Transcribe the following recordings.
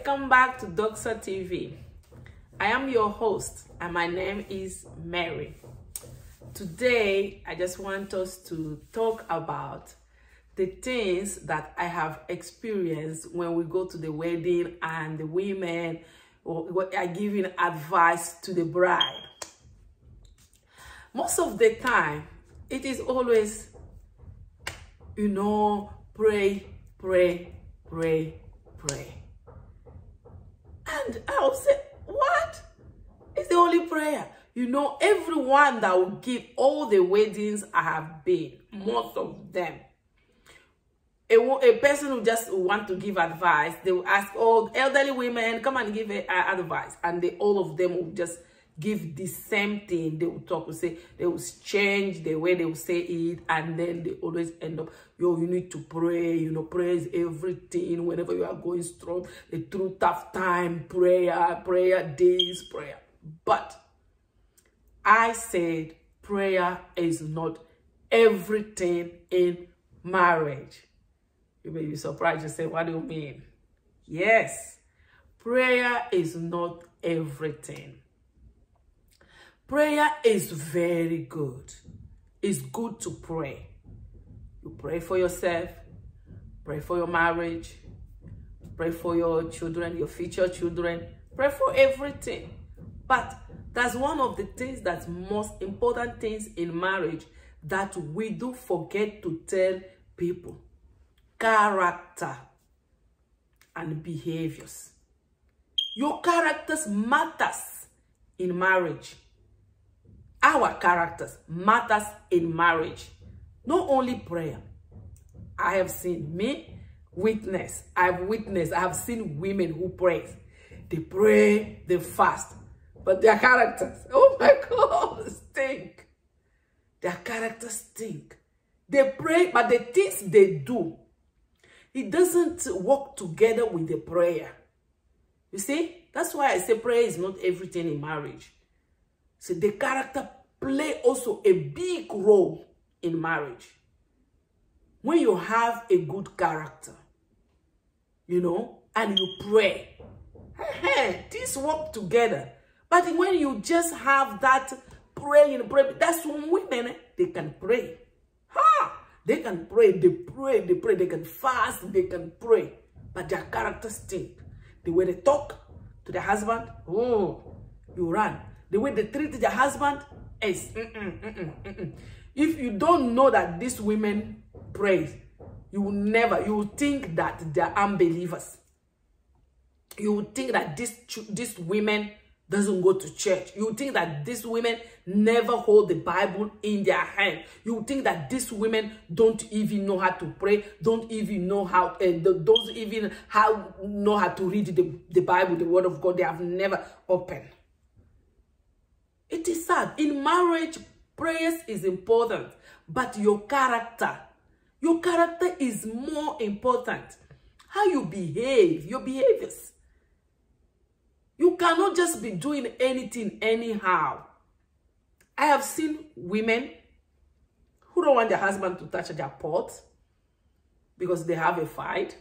Welcome back to Doxa TV. I am your host and my name is Mary. Today, I just want us to talk about the things that I have experienced when we go to the wedding and the women are giving advice to the bride. Most of the time, it is always, pray, pray, pray, pray. And I'll say, what? It's the only prayer. Everyone that will give all the weddings I have been, most of them, a person who just want to give advice, they will ask, oh, elderly women, come and give advice. And all of them will just give the same thing. They will talk, they will change the way they will say it, and then they always end up, you need to pray, prayer is everything. Whenever you are going through tough time, prayer, days, prayer. But I said prayer is not everything in marriage. You may be surprised. You say, what do you mean? Yes, prayer is not everything. Prayer is very good. It's good to pray. You pray for yourself, pray for your marriage, pray for your children, your future children, pray for everything. But that's one of the things that's most important things in marriage that we do forget to tell people. Character and behaviors. Your characters matters in marriage. Our characters matters in marriage. Not only prayer. I have seen I have seen women who pray. They pray, they fast. But their characters, oh my God, stink. Their characters stink. They pray, but the things they do, it doesn't work together with the prayer. You see? That's why I say prayer is not everything in marriage. So the character play also a big role in marriage. When you have a good character, and you pray, these work together. But when you just have that praying, that's when women, they can pray. They can pray, they pray, they can fast, they can pray. But their characters stink. The way they talk to their husband, you run. The way they treat their husband is, If you don't know that these women pray, you will think that they're unbelievers. You will think that these women doesn't go to church. You think that these women never hold the Bible in their hand. You think that these women don't even know how to pray, don't even know how know how to read the Bible, the Word of God. They have never opened. It is sad. In marriage, prayers is important, but your character is more important. How you behave, your behaviors. You cannot just be doing anything anyhow. I have seen women who don't want their husband to touch their pot because they have a fight.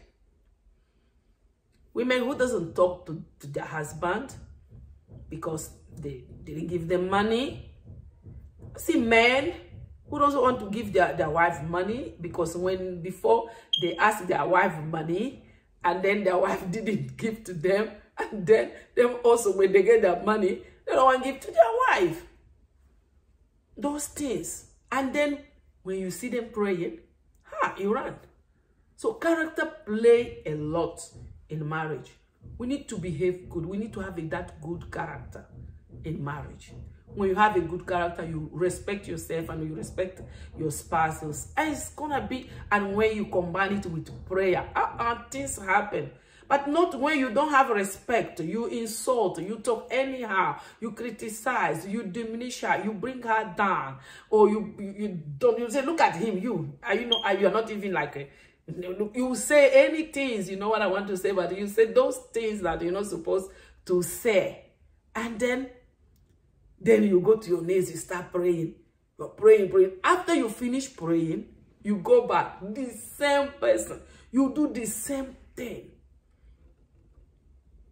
Women who doesn't talk to their husband because they didn't give them money. I see men who don't want to give their wife money because before they ask their wife money and then their wife didn't give to them. And then them also, when they get their money, they don't want to give to their wife. Those things. And then when you see them praying, you run. So character play a lot in marriage. We need to behave good. We need to have that good character in marriage. When you have a good character, you respect yourself and you respect your spouses. And it's gonna be, and when you combine it with prayer, things happen. But not when you don't have respect. You insult, you talk anyhow, you criticize, you diminish her, you bring her down, or you say, look at him, you are not even like a, you say anything, you know what I want to say, but you say those things that you're not supposed to say. And then you go to your knees, you start praying. You're praying. After you finish praying, you go back, the same person, you do the same thing.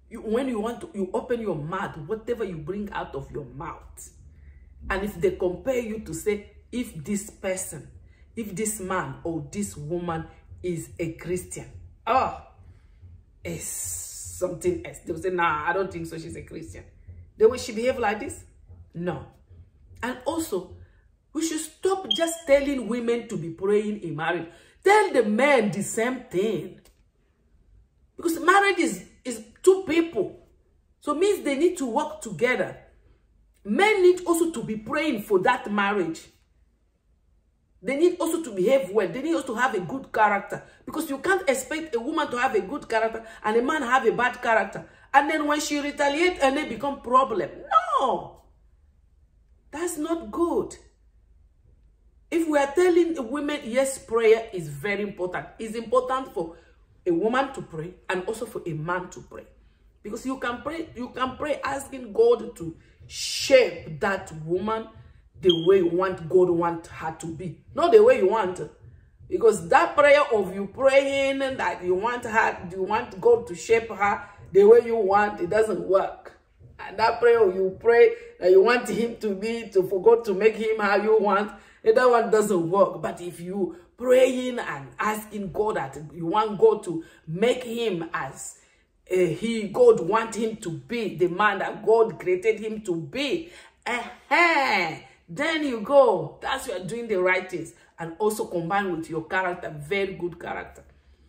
when you want to, you open your mouth, whatever you bring out of your mouth. And if they compare you to say, if this person, if this man or this woman is a Christian, oh, it's something else. They will say, nah, I don't think so, she's a Christian. The way she behave like this? No. And also, we should stop just telling women to be praying in marriage. Tell the men the same thing. Because marriage is two people. So it means they need to work together. Men need also to be praying for that marriage. They need also to behave well. They need also to have a good character. Because you can't expect a woman to have a good character and a man have a bad character. And then when she retaliates and they become problem. No. That's not good. If we are telling women, yes, prayer is very important. It's important for a woman to pray and also for a man to pray. Because you can pray asking God to shape that woman the way you want God want her to be. Not the way you want her. Because that prayer of you praying that you want God to shape her the way you want, it doesn't work. And that prayer you pray that you want him to be, for God to make him how you want, that one doesn't work. But if you praying and asking God that you want God to make him as God want him to be, the man that God created him to be, then you go. That's you are doing the right things. And also combined with your character, very good character.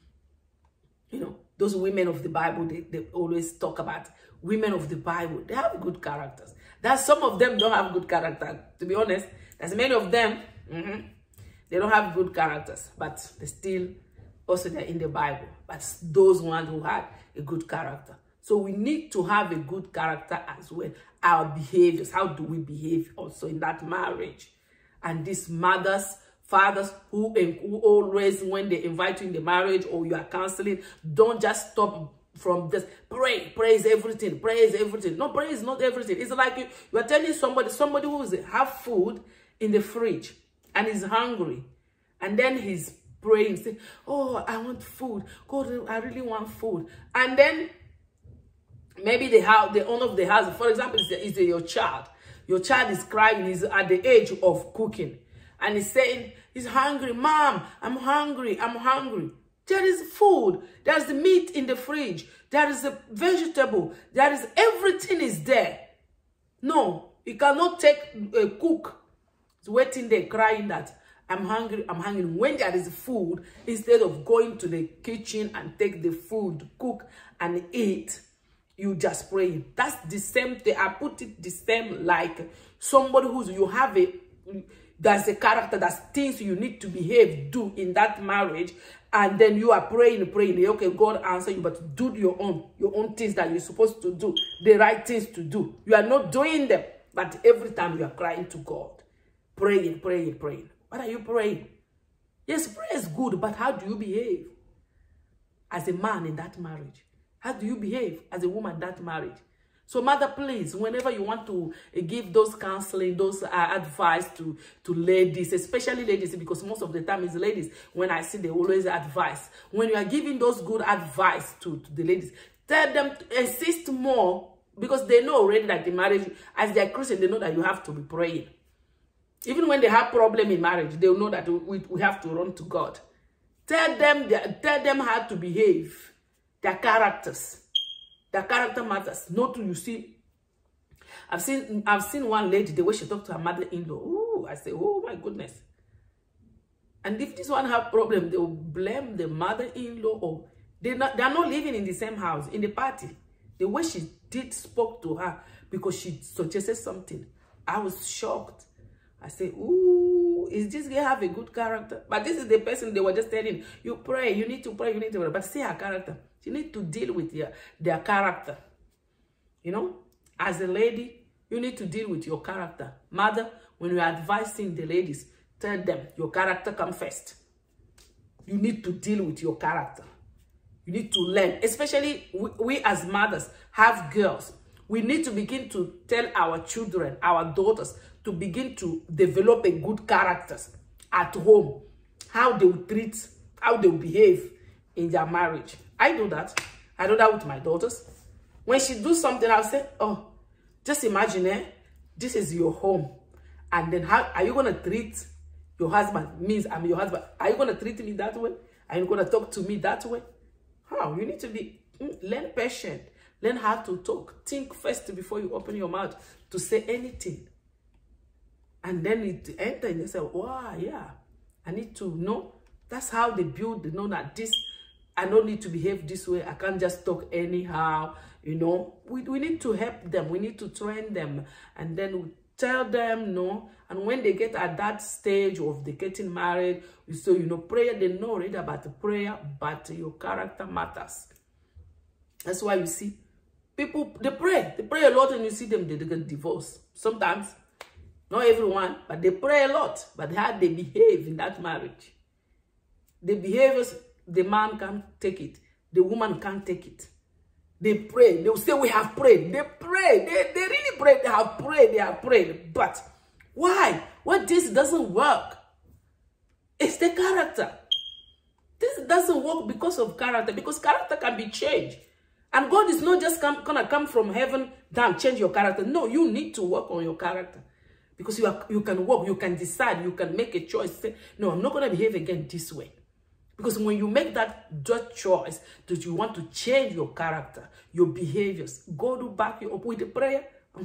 You know, those women of the Bible, they always talk about women of the Bible. They have good characters. That some of them don't have good character. To be honest, there's many of them, they don't have good characters. But they still, also they're in the Bible. But those ones who had a good character. So we need to have a good character as well. Our behaviors, how do we behave also in that marriage? And these mothers, fathers who always, when they invite you in the marriage or you are counseling, don't just stop from this. Praise everything, praise everything. No, praise is not everything. It's like you are telling somebody who have food in the fridge and is hungry. And then he's praying, saying, oh, I want food. God, I really want food. And then maybe the owner of the house, for example, is your child. Your child is crying, he's at the age of cooking. And he's saying, he's hungry. Mom, I'm hungry, I'm hungry. There is food. There's the meat in the fridge. There is a vegetable. There is everything is there. No, you cannot take a cook. He's waiting there crying that, I'm hungry, I'm hungry. When there is food, instead of going to the kitchen and take the food, cook and eat, you just pray. That's the same thing. I put it the same like somebody who's, you have there's a character, that's things you need to behave, do in that marriage. And then you are praying. Okay, God answer you, but do your own things that you're supposed to do, the right things to do. You are not doing them, but every time you are crying to God, praying. What are you praying? Yes, prayer is good, but how do you behave as a man in that marriage? How do you behave as a woman in that marriage? So mother, please, whenever you want to give those counseling, those advice to ladies, especially ladies, because most of the time it's ladies, when I see they always advise. When you are giving those good advice to the ladies, tell them to insist more, because they know already that the marriage, as they are Christian, they know that you have to be praying. Even when they have problem in marriage, they know that we have to run to God. Tell them how to behave, their characters. The character matters. Not you see. I've seen one lady, the way she talked to her mother-in-law. Ooh, I say, oh my goodness. And if this one have problem, they will blame the mother-in-law, or they are not living in the same house, in the party. The way she spoke to her, because she suggested something, I was shocked. I say, ooh, is this girl have a good character? But this is the person they were just telling, you pray, you need to pray, you need to pray. But see her character. You need to deal with their character. You know, as a lady, you need to deal with your character. Mother, when you're advising the ladies, tell them your character comes first. You need to deal with your character. You need to learn. Especially we as mothers have girls. We need to begin to tell our children, our daughters, to begin to develop a good characters at home. How they will treat, how they will behave in their marriage. I do that. I do that with my daughters. When she do something, I'll say, oh, just imagine, this is your home. And then how are you going to treat your husband? Means I'm your husband. Are you going to treat me that way? Are you going to talk to me that way? How? You need to learn patient. Learn how to talk. Think first before you open your mouth to say anything. And then it enter and they say, wow, yeah, I need to know. That's how they build, they know that this, I don't need to behave this way. I can't just talk anyhow, you know. We need to help them. We need to train them. And then we tell them, no. And when they get at that stage of they getting married, so, you know, prayer, they know already about the prayer, but your character matters. That's why you see people, they pray a lot, and you see them, they get divorced. Sometimes, not everyone, but they pray a lot. But how they behave in that marriage, the behaviors, the man can't take it, the woman can't take it. They pray, they will say, we have prayed. They pray, they really pray, they have prayed. But why? What this doesn't work? It's the character. This doesn't work because of character, because character can be changed. And God is not just gonna come from heaven down, change your character. No, you need to work on your character. Because you can work, you can decide, you can make a choice. Say, no, I'm not gonna behave again this way. Because when you make that choice that you want to change your character, your behaviors, God will back you up with a prayer.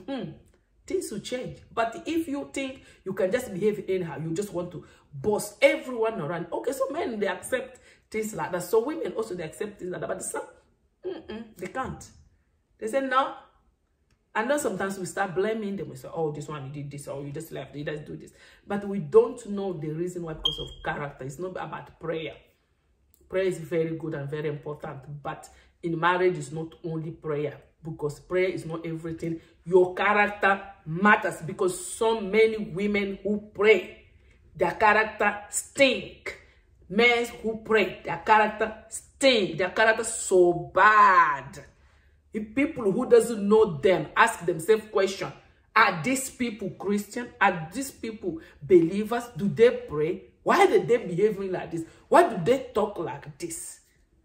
Things will change. But if you think you can just behave anyhow, you just want to boss everyone around. Okay, so men, they accept things like that. So women also, they accept things like that. But some, they can't. They say, no. And then sometimes we start blaming them. We say, oh, this one, you did this, or you just left, you just do this. But we don't know the reason why, because of character. It's not about prayer. Prayer is very good and very important. But in marriage, it's not only prayer. Because prayer is not everything. Your character matters. Because so many women who pray, their character stink. Men who pray, their character stink. Their character so bad. If people who doesn't know them ask themselves question, are these people Christian? Are these people believers? Do they pray? Why are they behaving like this? Why do they talk like this?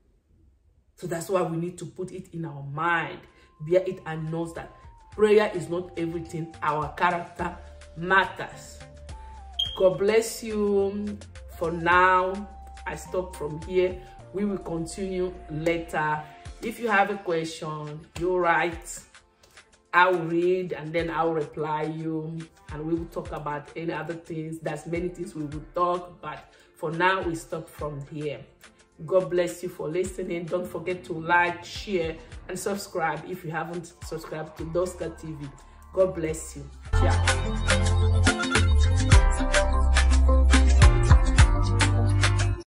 So that's why we need to put it in our mind, bear it and know that prayer is not everything. Our character matters. God bless you. For now, I stop from here. We will continue later. If you have a question, you write. I'll read and then I'll reply you, and we will talk about any other things. There's many things we will talk, but for now we stop from here. God bless you for listening. Don't forget to like, share, and subscribe if you haven't subscribed to Doska TV. God bless you. Ciao.